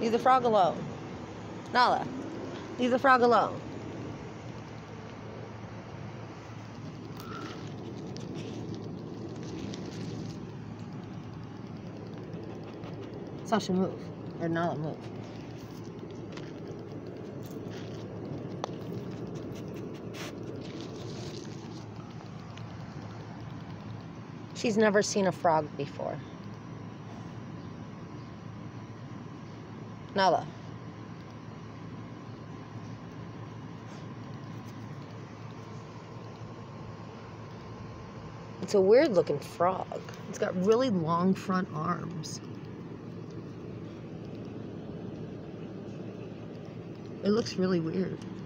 Leave the frog alone. Nala, leave the frog alone. Sasha, move. Or Nala, move. She's never seen a frog before. Nala. It's a weird looking frog. It's got really long front arms. It looks really weird.